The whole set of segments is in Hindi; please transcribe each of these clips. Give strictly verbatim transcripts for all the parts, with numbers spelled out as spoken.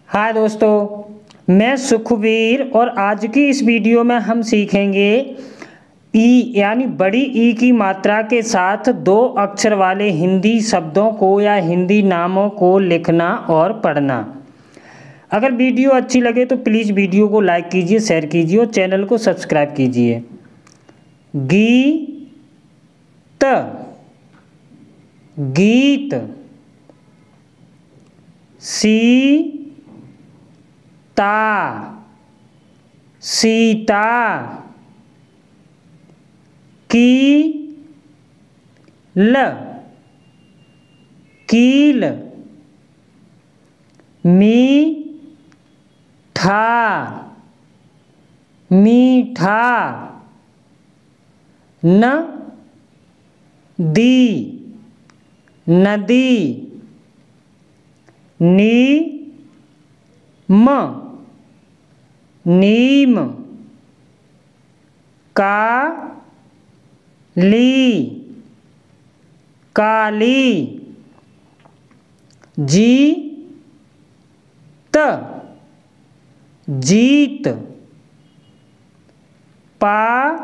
हाय दोस्तों, मैं सुखबीर और आज की इस वीडियो में हम सीखेंगे ई यानी बड़ी ई की मात्रा के साथ दो अक्षर वाले हिंदी शब्दों को या हिंदी नामों को लिखना और पढ़ना। अगर वीडियो अच्छी लगे तो प्लीज़ वीडियो को लाइक कीजिए, शेयर कीजिए और चैनल को सब्सक्राइब कीजिए। गीत, गीत, सी ता, सीता, की ल, कील, मी ठा, मीठा, न दी, नदी, नी म, नीम, का ली, काली, जी त, जीत, पा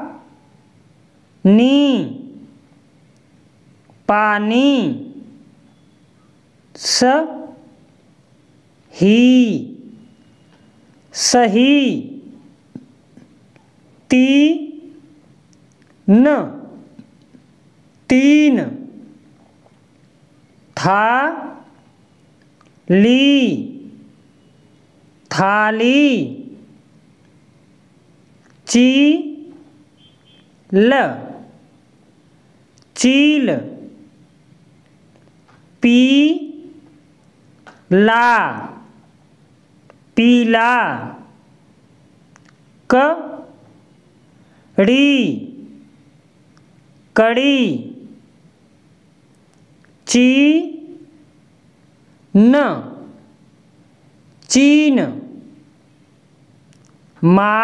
नी, पानी, स ही, सही, ती न, तीन, था ली, थाली, ची ल, चील, पी ला, पीला, क ड़ी, कड़ी, ची न, चीन, मा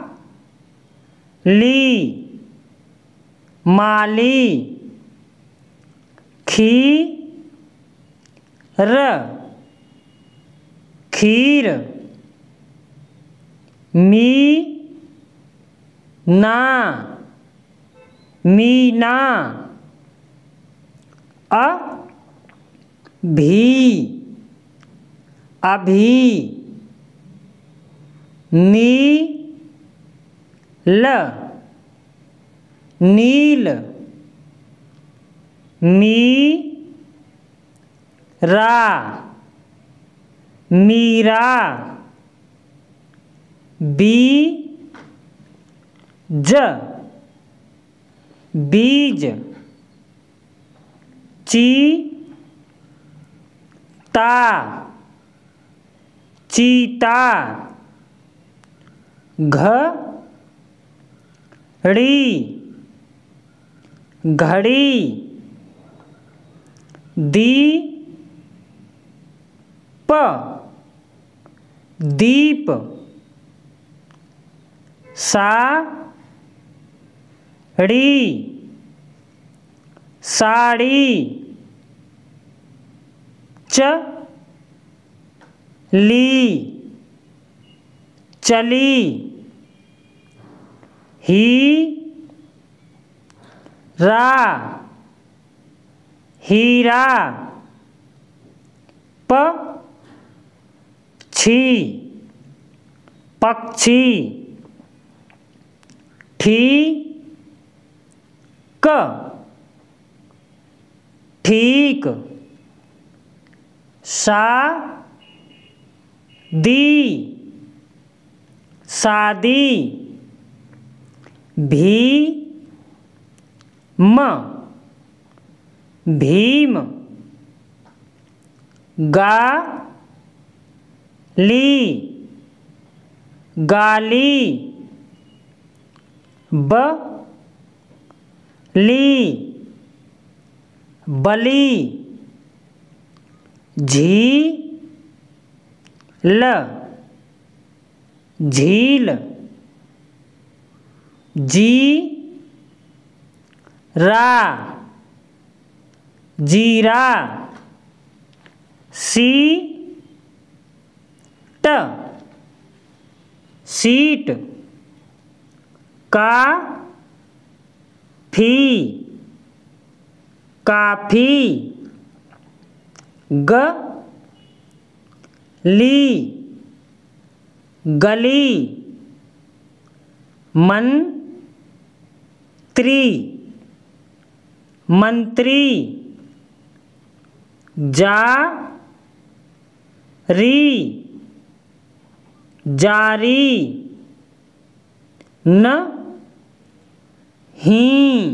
ली, माली, खी र, खीर, मी ना, मीना, अ भी, अभी, नी ल, नील, मी रा, मीरा, बी ज, बीज, ची ता, चीता, घ ड़ी, घड़ी, दी प, दीप, सा ड़ी, साड़ी, च ली, चली, ही रा, हीरा, प छी, पक्षी, ठी क, ठीक, सा दी, शादी, भी म, भीम, गा ली, गाली, ब ली, बली, झी ल, झील, जी रा, जीरा, सी सीट, का फी, काफी, ग ली, गली, मन त्री, मंत्री, जा री, जारी, न ही,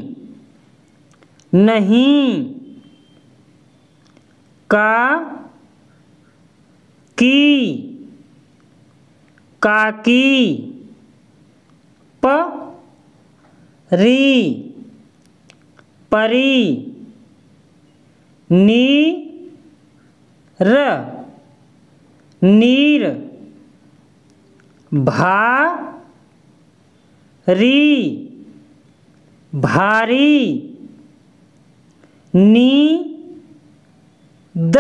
नहीं, का की, काकी, प री, परी, नी र, नीर, भा री, भारी, नी द,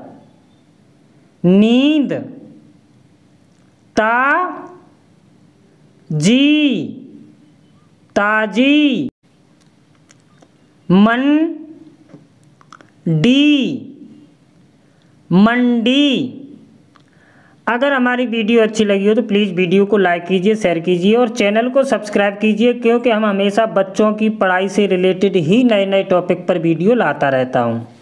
नींद, ता जी, ताजी, मन डी, मंडी। अगर हमारी वीडियो अच्छी लगी हो तो प्लीज़ वीडियो को लाइक कीजिए, शेयर कीजिए और चैनल को सब्सक्राइब कीजिए, क्योंकि हम हमेशा बच्चों की पढ़ाई से रिलेटेड ही नए नए टॉपिक पर वीडियो लाता रहता हूँ।